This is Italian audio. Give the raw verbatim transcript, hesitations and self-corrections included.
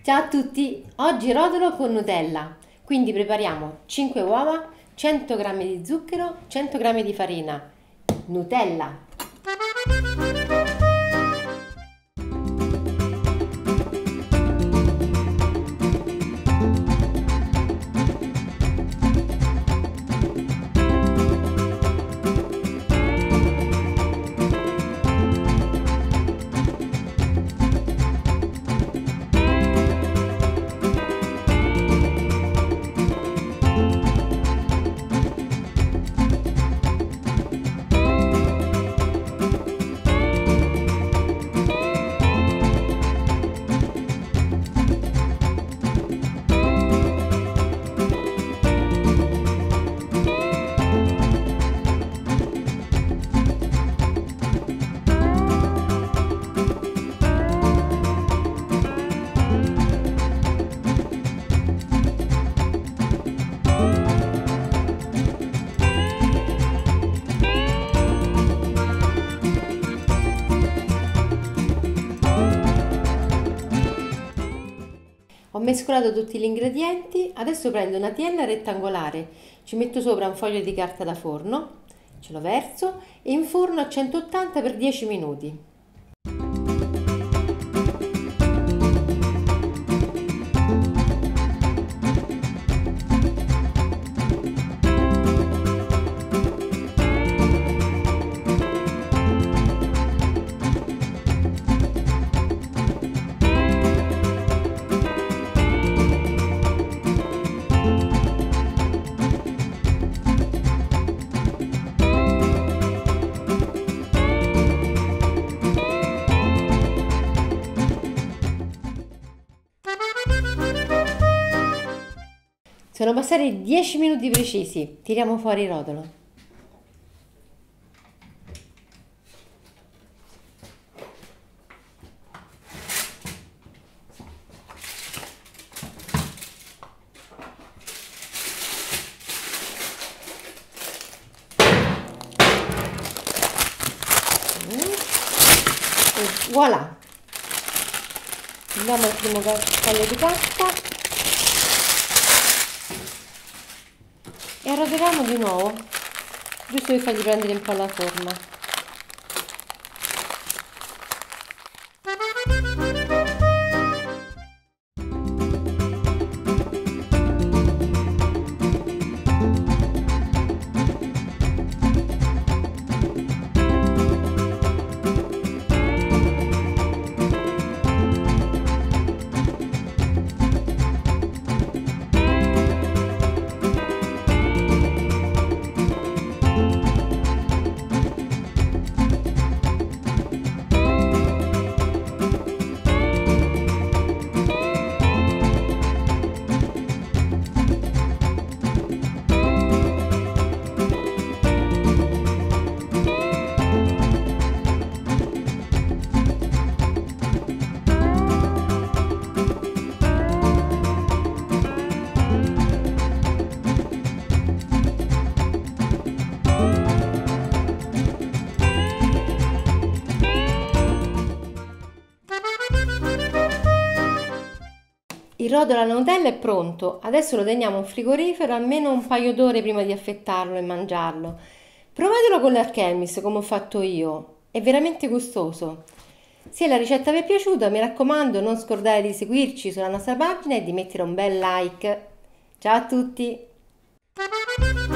Ciao a tutti, oggi rotolo con Nutella, quindi prepariamo cinque uova, cento grammi di zucchero, cento grammi di farina, Nutella. Ho mescolato tutti gli ingredienti, adesso prendo una tiella rettangolare, ci metto sopra un foglio di carta da forno, ce lo verso e inforno a centottanta per dieci minuti. Sono passati dieci minuti precisi, tiriamo fuori il rotolo. E voilà! Andiamo al primo foglio di carta. E arrotoliamo di nuovo, giusto per fargli prendere un po' la forma. Il rotolo alla Nutella è pronto, adesso lo teniamo in frigorifero almeno un paio d'ore prima di affettarlo e mangiarlo. Provatelo con l'Archemix come ho fatto io, è veramente gustoso. Se la ricetta vi è piaciuta, mi raccomando, non scordate di seguirci sulla nostra pagina e di mettere un bel like. Ciao a tutti!